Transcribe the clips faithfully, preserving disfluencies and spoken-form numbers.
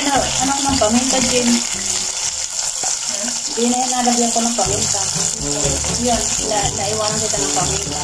na, anak ng paminta, Jen. Hindi na yan nalagyan ko ng paminta. Yun, na, naiwanan kita ng paminta.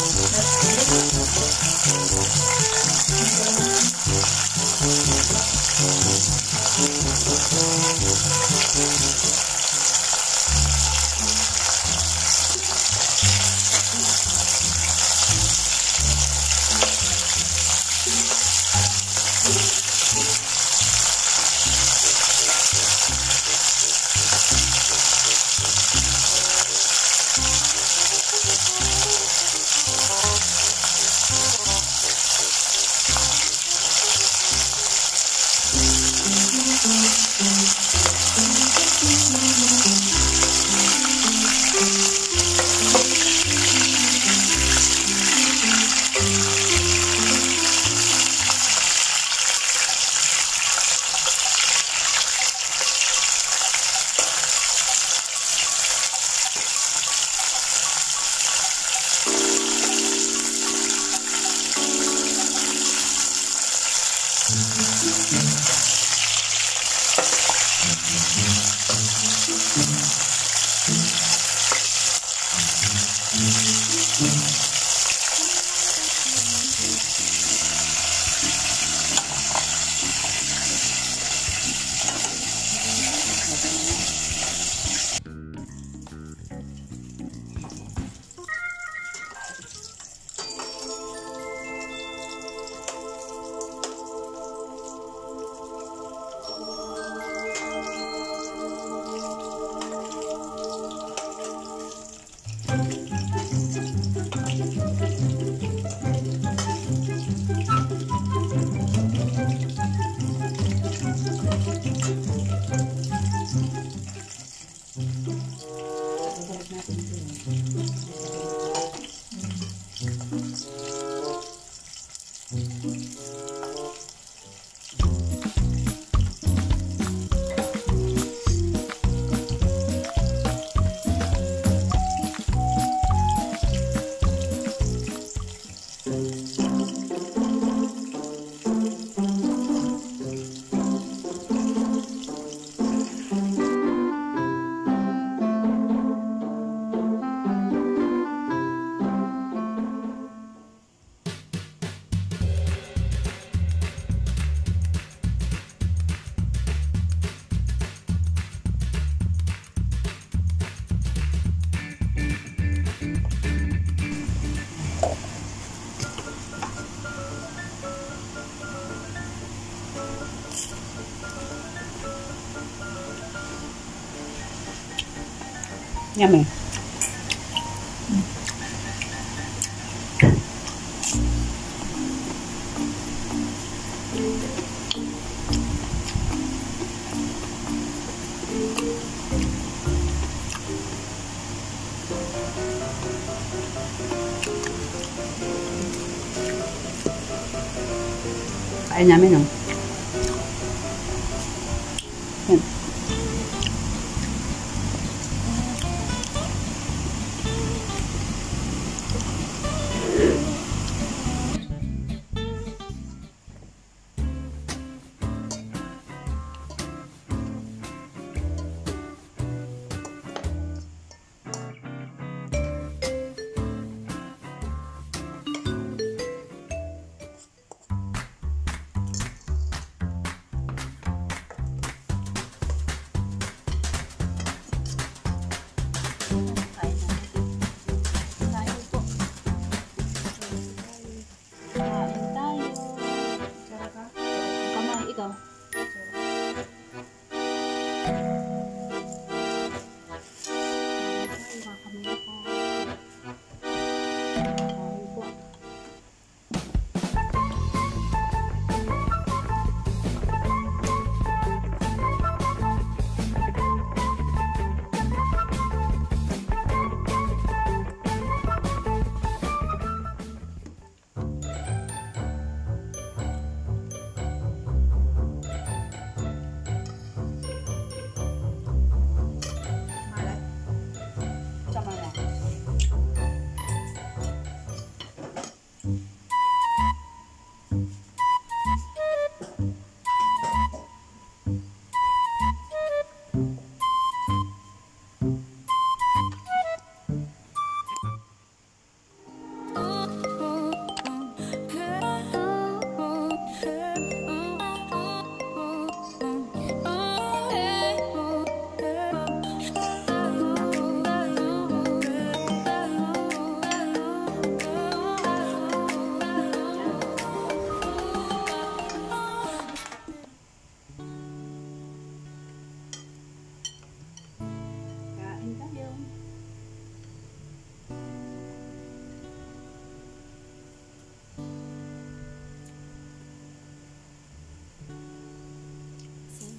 Yummy. Kain namin, oh. Yan.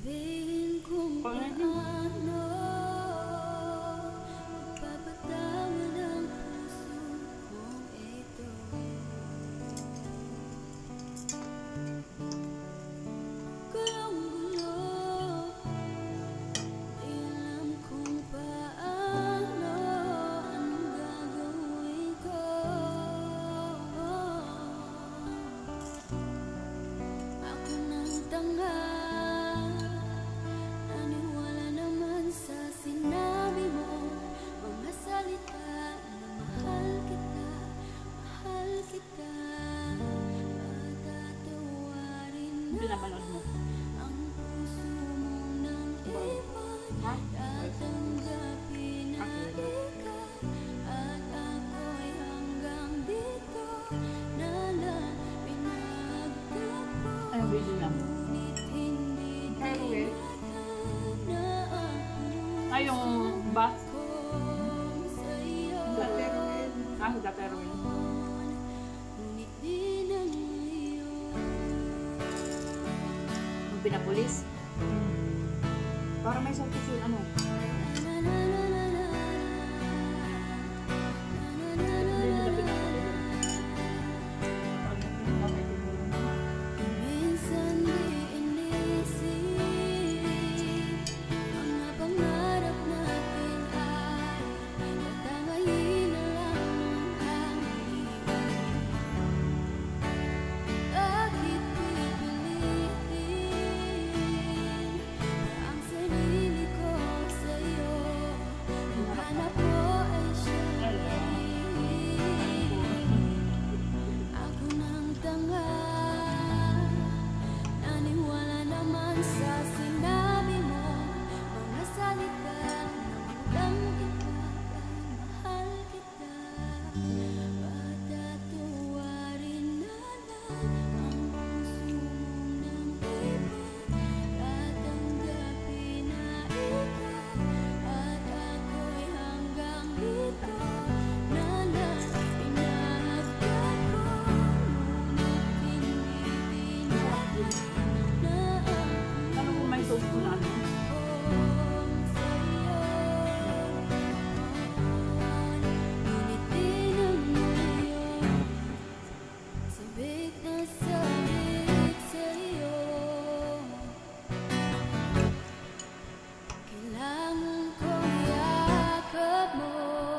Sabihin kung paano magpapatawan ang puso kong ito. Gulong-gulo, di alam kung paano, anong gagawin ko. Ako nang tanga, naniwala naman sa sinabi mo, mga salita na mahal kita, mahal kita. Patatawarin Hindi na na manood mo. ang puso mong nang iba, tatanggapin na ikaw, at ako'y hanggang dito na lang pinagtagpo. Anong video lang? Ngunit hindi Highway. tinatag na ang Ay, yung bus. kong sa'yo. Ah, sa Dateroin. Ngunit di na ngayon. Yung pinapulis. Para may saltis yun, ano? Na na na na na. Na na na na Hindi na. nila pinapulis. Minsan di inisip ang mga pangarap natin ay natangayin na lang ng hangin. Bakit pipilitin ang sarili ko sa'yo kung hanap ko ay siya? Ako nang tanga, naniwala naman sa sinabi mo, mga salita na walang iba, mahal kita. Patatawarin na lang ang puso mong nang iba, tatanggapin na ikaw, at ako'y hanggang dito na lang pinahagkat ko. Ngunit hindi tinatag na ang Ano kung may sauce ko na ano? kong sa'yo. Ngunit di na ngayon, sabik na sabik sa'yo. Kailangan kong yakap mo,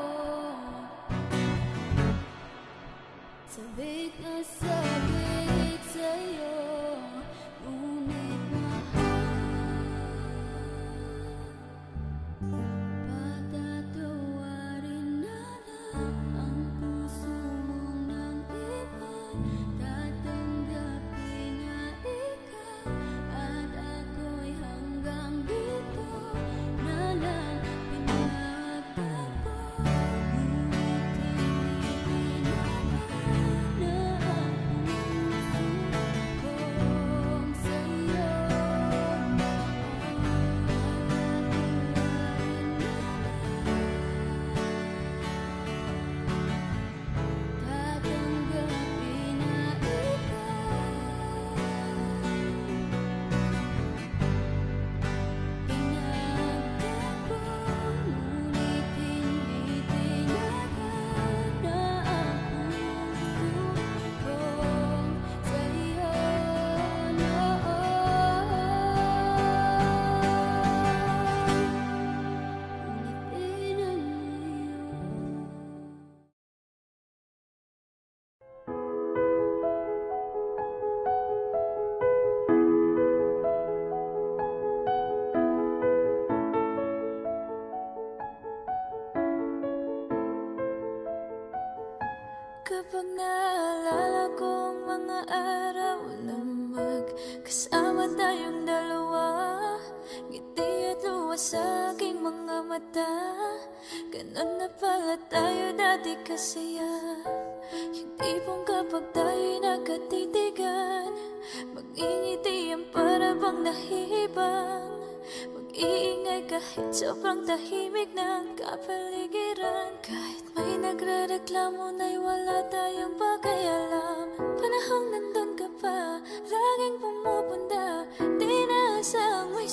sabik na sabik sa'yo. Ngunit mahal, patatawarin na lang ang puso mong nang iba, tatanggapin na ikaw, at ako'y hanggang dito na lang pinagtagpo. Ngunit hindi tinatag na ang puso kong sa'yo. Tatanggapin na ikaw, pinagtagpo. Ngunit hindi tinatag na ang puso kong sa'yo. Ngunit di na ngayon. Kapag naalala kong mga araw na magkasama tayong dalawa, ngiti at luha sa aking mga mata, ganun na pala tayo dati kasaya. Yung tipong kapag tayo'y nagkatitigan, mag-ingiti ang para bang nahihibang, mag-iingay kahit sobrang tahimik ng kapaligiran. Kahit may nagre-reklamo na'y wala tayong pakialam, panahong nandun ka pa, laging pumupunta, di naasang may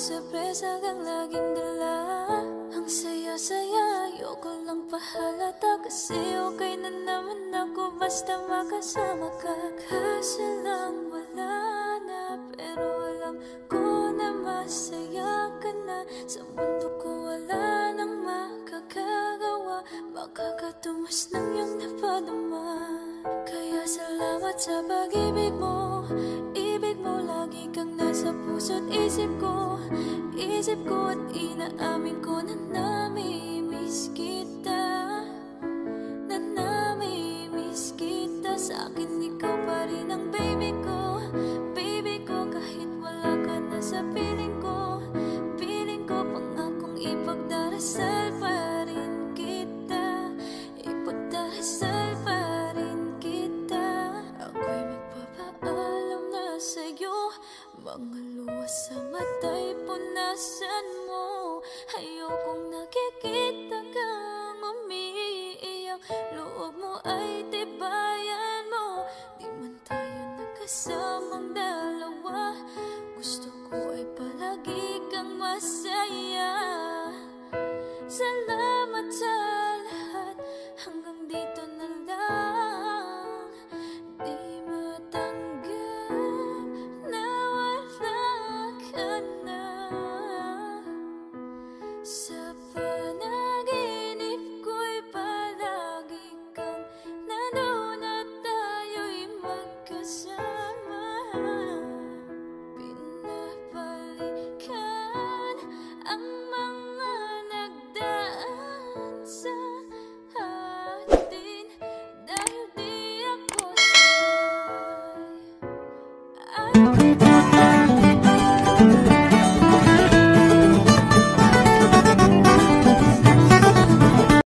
sorpresa kang laging dala. Ang saya-saya, ayoko lang pahalata, kasi okay na naman ako basta makasama ka. Kaso lang wala na, pero alam ko na masaya ka na. Sa mundo ko wala nang makakagawa, makakatumas ng iyong napadama. Kaya salamat sa pag-ibig mo, ibig mo lagi kang nasa puso't isip ko. Isip ko at inaamin ko na nami-miss kita, na nami-miss kita. Sa akin ikaw pa rin ang baby ko, baby ko, kahit wala ka na sa piling ko. Piling ko pangakong ipagdarasal pa rin kita, ipagdarasal pa rin kita. Ako'y magpapaalam na sa'yo, mga luha sa mata'y punasan mo. Ayokong nakikita kang umiiyak, loob mo ay tibayan mo. Di man tayo nagkasamang dalawa, gusto ko ay palagi kang masaya.